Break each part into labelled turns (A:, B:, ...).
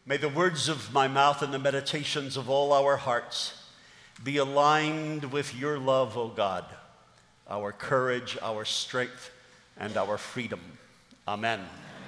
A: May the words of my mouth and the meditations of all our hearts be aligned with your love, O God, our courage, our strength, and our freedom. Amen.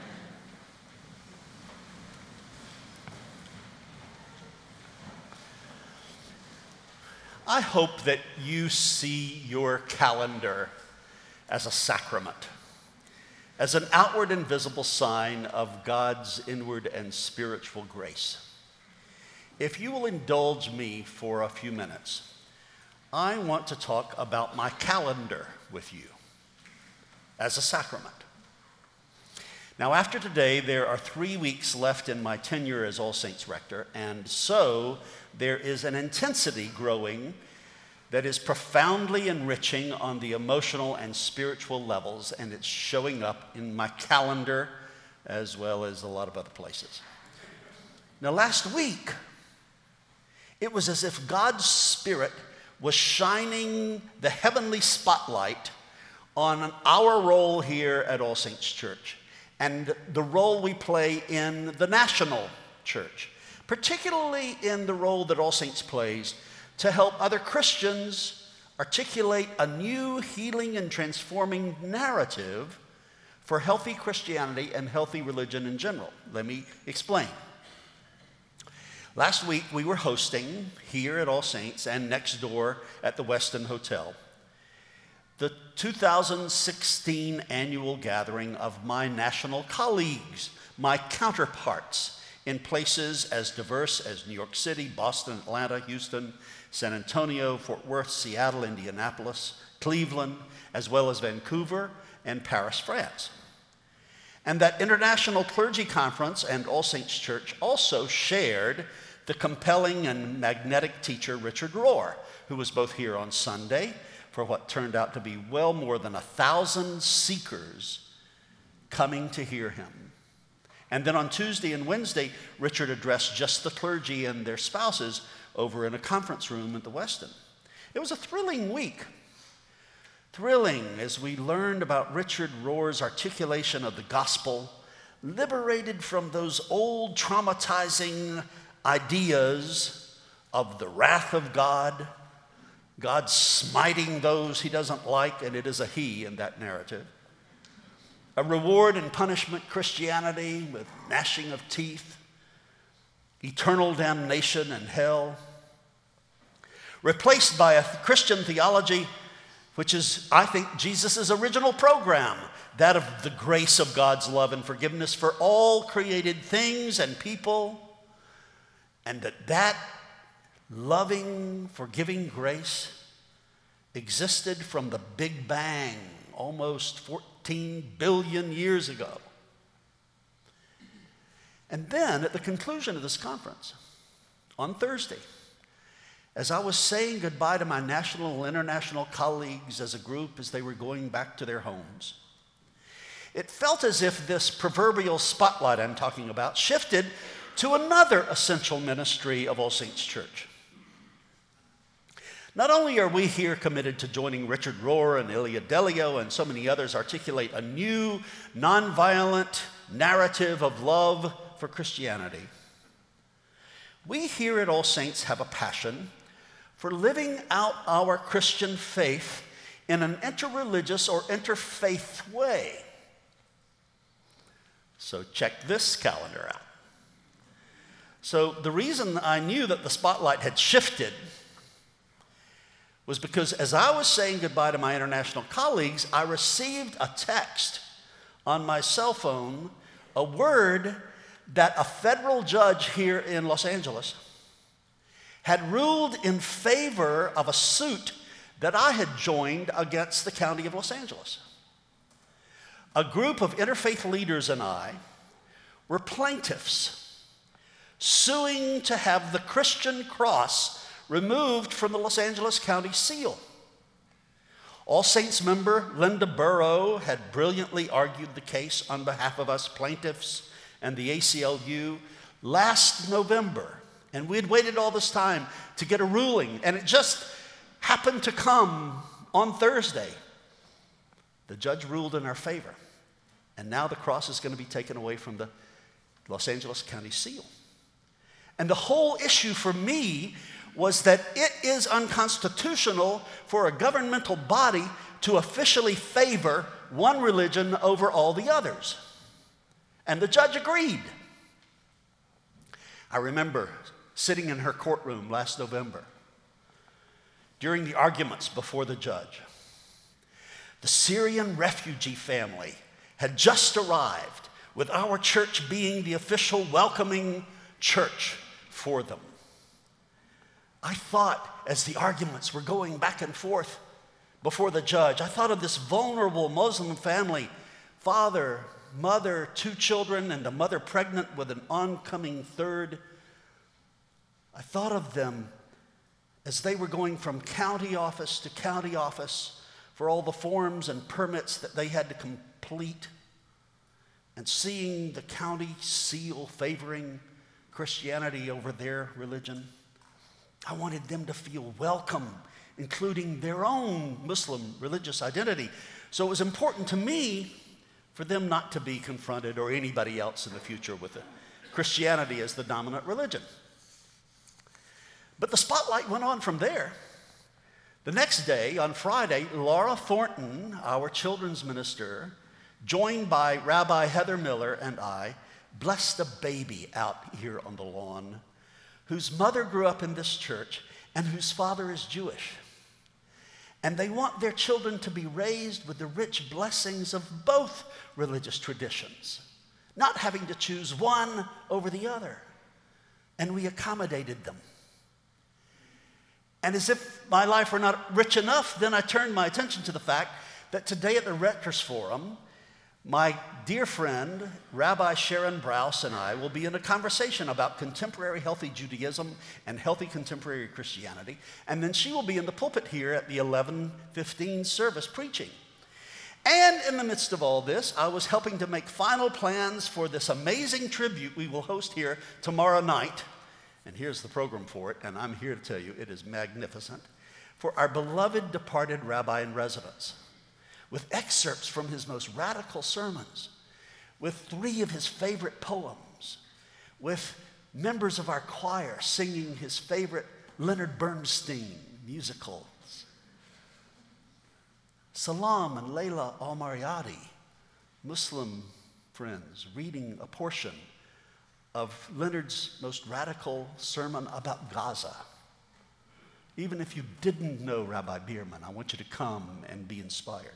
A: I hope that you see your calendar as a sacrament, as an outward and visible sign of God's inward and spiritual grace. If you will indulge me for a few minutes, I want to talk about my calendar with you as a sacrament. Now, after today, there are 3 weeks left in my tenure as All Saints Rector, and so there is an intensity growing that is profoundly enriching on the emotional and spiritual levels, and it's showing up in my calendar as well as a lot of other places. Now, last week, it was as if God's Spirit was shining the heavenly spotlight on our role here at All Saints Church and the role we play in the national church, particularly in the role that All Saints plays to help other Christians articulate a new healing and transforming narrative for healthy Christianity and healthy religion in general. Let me explain. Last week, we were hosting here at All Saints and next door at the Westin Hotel the 2016 annual gathering of my national colleagues, my counterparts in places as diverse as New York City, Boston, Atlanta, Houston, San Antonio, Fort Worth, Seattle, Indianapolis, Cleveland, as well as Vancouver and Paris, France. And that International Clergy Conference and All Saints Church also shared the compelling and magnetic teacher Richard Rohr, who was both here on Sunday for what turned out to be well more than 1,000 seekers coming to hear him. And then on Tuesday and Wednesday, Richard addressed just the clergy and their spouses over in a conference room at the Westin. It was a thrilling week. Thrilling as we learned about Richard Rohr's articulation of the gospel, liberated from those old traumatizing ideas of the wrath of God, God smiting those he doesn't like, and it is a he in that narrative. A reward and punishment Christianity with gnashing of teeth, eternal damnation and hell, replaced by a Christian theology which is, I think, Jesus' original program, that of the grace of God's love and forgiveness for all created things and people, and that loving, forgiving grace existed from the Big Bang almost 14 billion years ago. And then at the conclusion of this conference, on Thursday, as I was saying goodbye to my national and international colleagues as a group as they were going back to their homes, it felt as if this proverbial spotlight I'm talking about shifted to another essential ministry of All Saints Church. Not only are we here committed to joining Richard Rohr and Ilya Delio and so many others articulate a new, nonviolent narrative of love for Christianity, we here at All Saints have a passion for living out our Christian faith in an interreligious or interfaith way. So check this calendar out. So the reason I knew that the spotlight had shifted was because as I was saying goodbye to my international colleagues, I received a text on my cell phone, a word that a federal judge here in Los Angeles had ruled in favor of a suit that I had joined against the county of Los Angeles. A group of interfaith leaders and I were plaintiffs suing to have the Christian cross removed from the Los Angeles County seal. All Saints member Linda Burrow had brilliantly argued the case on behalf of us plaintiffs and the ACLU last November. And we had waited all this time to get a ruling, and it just happened to come on Thursday. The judge ruled in our favor, and now the cross is going to be taken away from the Los Angeles County seal. And the whole issue for me was that it is unconstitutional for a governmental body to officially favor one religion over all the others. And the judge agreed. I remember sitting in her courtroom last November during the arguments before the judge. The Syrian refugee family had just arrived, with our church being the official welcoming church for them. I thought, as the arguments were going back and forth before the judge, I thought of this vulnerable Muslim family, father, mother, 2 children, and a mother pregnant with an oncoming third. I thought of them as they were going from county office to county office for all the forms and permits that they had to complete, and seeing the county seal favoring Christianity over their religion. I wanted them to feel welcome, including their own Muslim religious identity. So it was important to me for them not to be confronted, or anybody else in the future, with Christianity as the dominant religion. But the spotlight went on from there. The next day, on Friday, Laura Thornton, our children's minister, joined by Rabbi Heather Miller and I, blessed a baby out here on the lawn whose mother grew up in this church and whose father is Jewish. And they want their children to be raised with the rich blessings of both religious traditions, not having to choose one over the other. And we accommodated them. And as if my life were not rich enough, then I turned my attention to the fact that today at the Rectors Forum, my dear friend, Rabbi Sharon Brous, and I will be in a conversation about contemporary healthy Judaism and healthy contemporary Christianity, and then she will be in the pulpit here at the 11:15 service preaching. And in the midst of all this, I was helping to make final plans for this amazing tribute we will host here tomorrow night. And here's the program for it, and I'm here to tell you it is magnificent, for our beloved departed rabbi in residence, with excerpts from his most radical sermons, with 3 of his favorite poems, with members of our choir singing his favorite Leonard Bernstein musicals, Salam and Layla Al-Mariati, Muslim friends, reading a portion of Leonard's most radical sermon about Gaza. Even if you didn't know Rabbi Bierman, I want you to come and be inspired.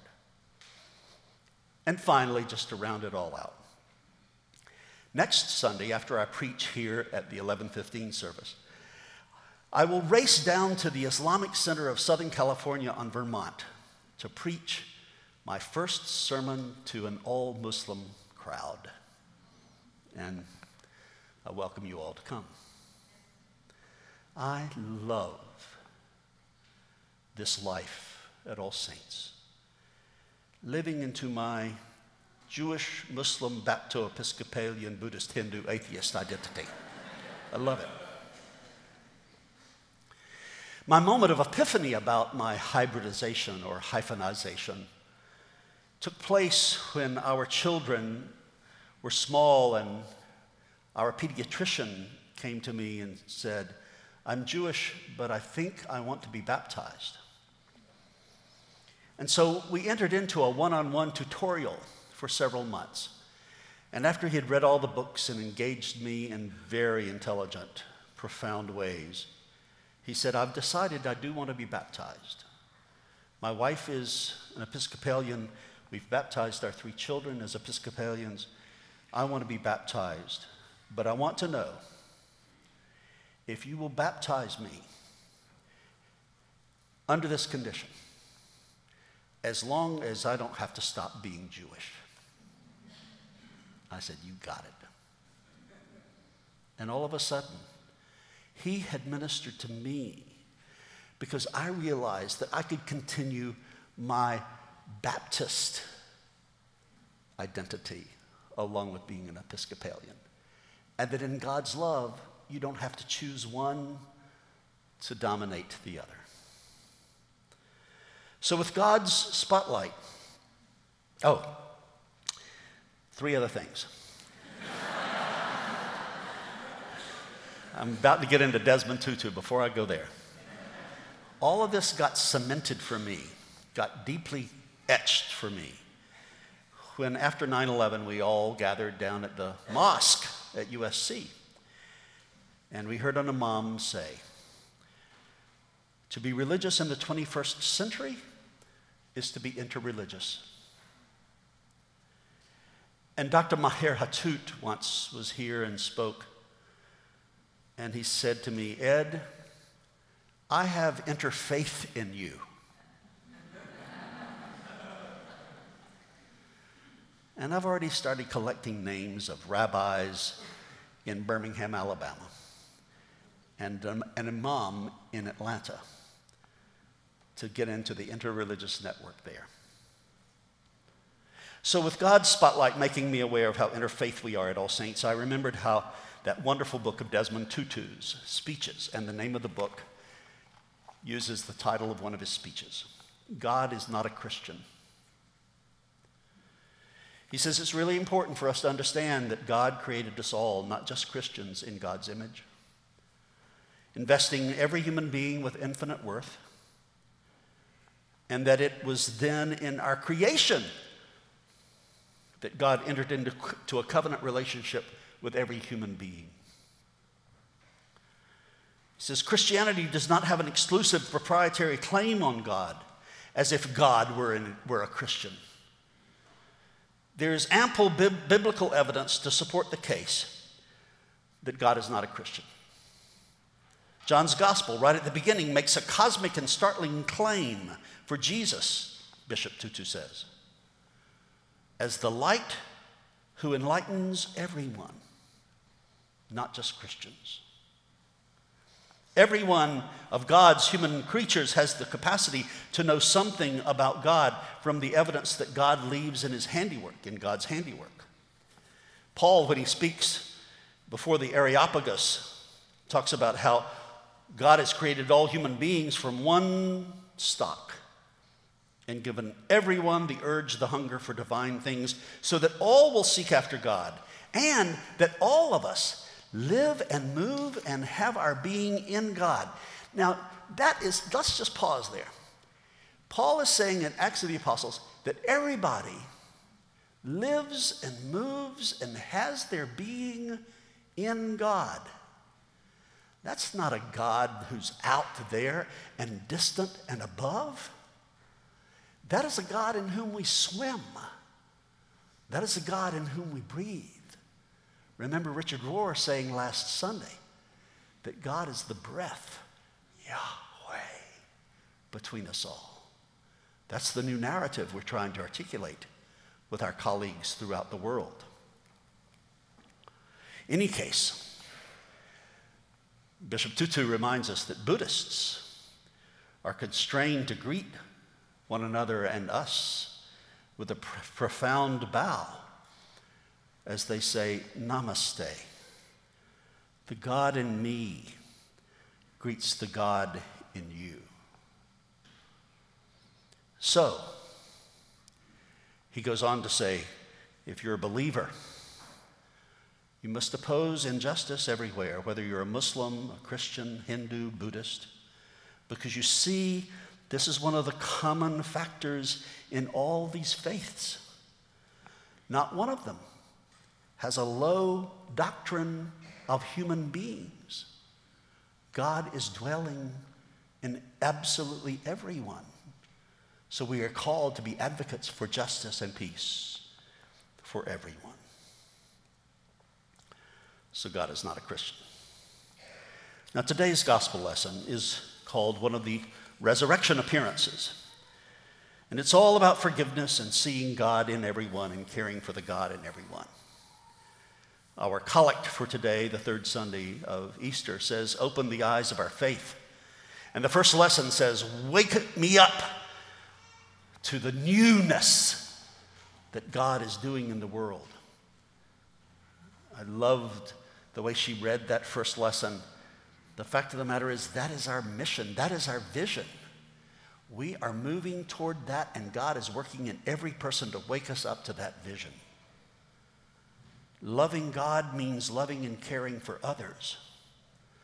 A: And finally, just to round it all out, next Sunday, after I preach here at the 11:15 service, I will race down to the Islamic Center of Southern California on Vermont to preach my first sermon to an all-Muslim crowd. And I welcome you all to come. I love this life at All Saints, living into my Jewish, Muslim, Bapto-Episcopalian, Buddhist, Hindu, atheist identity. I love it. My moment of epiphany about my hybridization or hyphenization took place when our children were small and our pediatrician came to me and said, "I'm Jewish, but I think I want to be baptized." And so we entered into a one-on-one tutorial for several months. And after he had read all the books and engaged me in very intelligent, profound ways, he said, "I've decided I do want to be baptized. My wife is an Episcopalian. We've baptized our 3 children as Episcopalians. I want to be baptized. But I want to know if you will baptize me under this condition, as long as I don't have to stop being Jewish." I said, "You got it." And all of a sudden, he had ministered to me because I realized that I could continue my Baptist identity along with being an Episcopalian. And that in God's love, you don't have to choose one to dominate the other. So with God's spotlight, 3 other things. I'm about to get into Desmond Tutu before I go there. All of this got cemented for me, got deeply etched for me, when after 9/11 we all gathered down at the mosque at USC, and we heard an imam say, to be religious in the 21st century is to be interreligious. And Dr. Maher Hathout once was here and spoke, and he said to me, Ed, I have interfaith in you. And I've already started collecting names of rabbis in Birmingham, Alabama, and an imam in Atlanta to get into the interreligious network there. So with God's spotlight making me aware of how interfaith we are at All Saints, I remembered how that wonderful book of Desmond Tutu's speeches, and the name of the book uses the title of one of his speeches, God is Not a Christian. He says it's really important for us to understand that God created us all, not just Christians, in God's image, investing every human being with infinite worth, and that it was then in our creation that God entered into a covenant relationship with every human being. He says Christianity does not have an exclusive proprietary claim on God, as if God were a Christian. There is ample biblical evidence to support the case that God is not a Christian. John's gospel, right at the beginning, makes a cosmic and startling claim for Jesus, Bishop Tutu says, as the light who enlightens everyone, not just Christians. Every one of God's human creatures has the capacity to know something about God from the evidence that God leaves in his handiwork, in God's handiwork. Paul, when he speaks before the Areopagus, talks about how God has created all human beings from one stock and given everyone the urge, the hunger for divine things, so that all will seek after God, and that all of us live and move and have our being in God. Now, let's just pause there. Paul is saying in Acts of the Apostles that everybody lives and moves and has their being in God. That's not a God who's out there and distant and above. That is a God in whom we swim. That is a God in whom we breathe. Remember Richard Rohr saying last Sunday that God is the breath, Yahweh, between us all. That's the new narrative we're trying to articulate with our colleagues throughout the world. In any case, Bishop Tutu reminds us that Buddhists are constrained to greet one another and us with a profound bow as they say, Namaste. The God in me greets the God in you. So, he goes on to say, if you're a believer, you must oppose injustice everywhere, whether you're a Muslim, a Christian, Hindu, Buddhist, because you see, this is one of the common factors in all these faiths. Not one of them has a low doctrine of human beings. God is dwelling in absolutely everyone. So we are called to be advocates for justice and peace for everyone. So God is not a Christian. Now today's gospel lesson is called one of the resurrection appearances. And it's all about forgiveness and seeing God in everyone and caring for the God in everyone. Our collect for today, the third Sunday of Easter, says, open the eyes of our faith. And the first lesson says, wake me up to the newness that God is doing in the world. I loved the way she read that first lesson. The fact of the matter is that is our mission. That is our vision. We are moving toward that, and God is working in every person to wake us up to that vision. Loving God means loving and caring for others.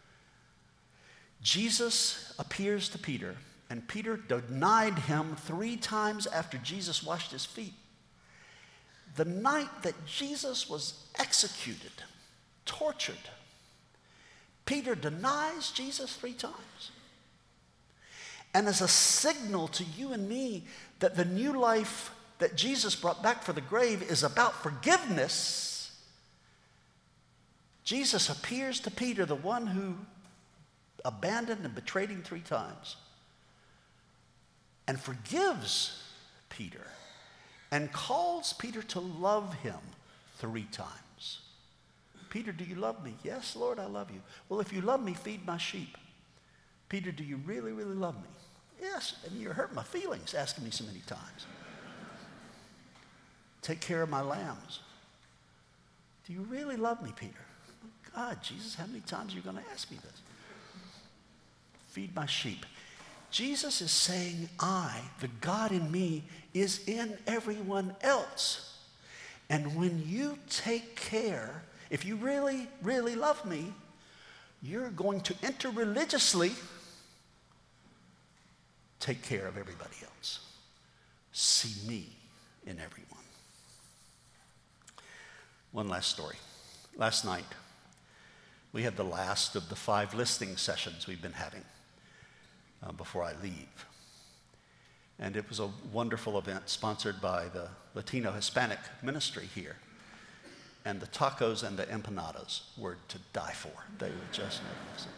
A: Jesus appears to Peter, and Peter denied him 3 times after Jesus washed his feet. The night that Jesus was executed, tortured, Peter denies Jesus 3 times. And as a signal to you and me that the new life that Jesus brought back for the grave is about forgiveness, Jesus appears to Peter, the one who abandoned and betrayed him 3 times, and forgives Peter and calls Peter to love him 3 times. Peter, do you love me? Yes, Lord, I love you. Well, if you love me, feed my sheep. Peter, do you really, really love me? Yes, and you hurt my feelings asking me so many times. Take care of my lambs. Do you really love me, Peter? God, Jesus, how many times are you going to ask me this? Feed my sheep. Jesus is saying, I, the God in me, is in everyone else. And when you take care, if you really, really love me, you're going to interreligiously take care of everybody else. See me in everyone. One last story. Last night, we had the last of the 5 listening sessions we've been having before I leave. And it was a wonderful event sponsored by the Latino Hispanic ministry here. And the tacos and the empanadas were to die for. They were just magnificent.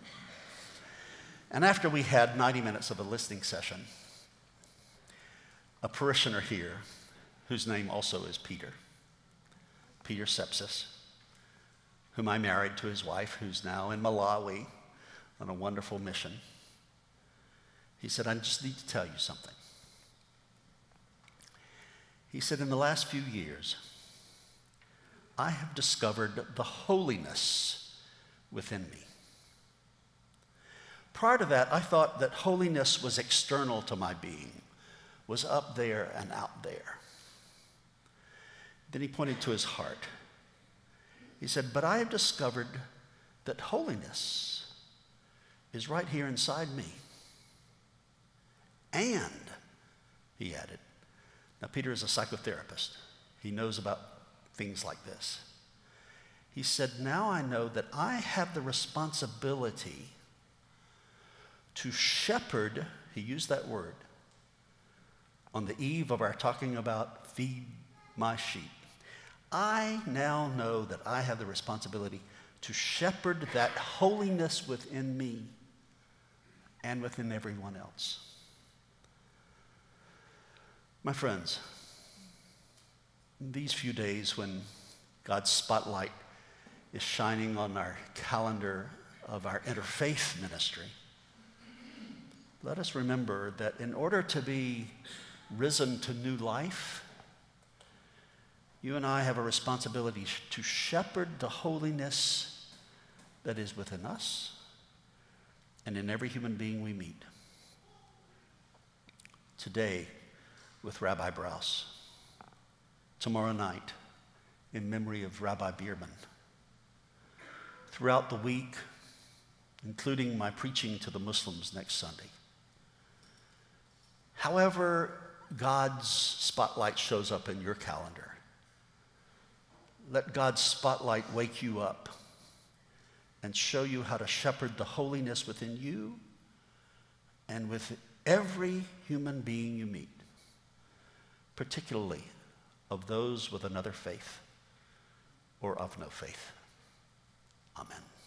A: And after we had 90 minutes of a listening session, a parishioner here, whose name also is Peter Sepsis, whom I married to his wife, who's now in Malawi on a wonderful mission, he said, I just need to tell you something. He said, in the last few years, I have discovered the holiness within me. Prior to that, I thought that holiness was external to my being, was up there and out there. Then he pointed to his heart. He said, but I have discovered that holiness is right here inside me. And, he added, now Peter is a psychotherapist. He knows about things like this. He said, now I know that I have the responsibility to shepherd, he used that word, on the eve of our talking about feed my sheep. I now know that I have the responsibility to shepherd that holiness within me and within everyone else. My friends, in these few days when God's spotlight is shining on our calendar of our interfaith ministry, let us remember that in order to be risen to new life, you and I have a responsibility to shepherd the holiness that is within us and in every human being we meet. Today, with Rabbi Brous. Tomorrow night, in memory of Rabbi Bierman. Throughout the week, including my preaching to the Muslims next Sunday. However God's spotlight shows up in your calendar, let God's spotlight wake you up and show you how to shepherd the holiness within you and with every human being you meet, particularly of those with another faith or of no faith. Amen.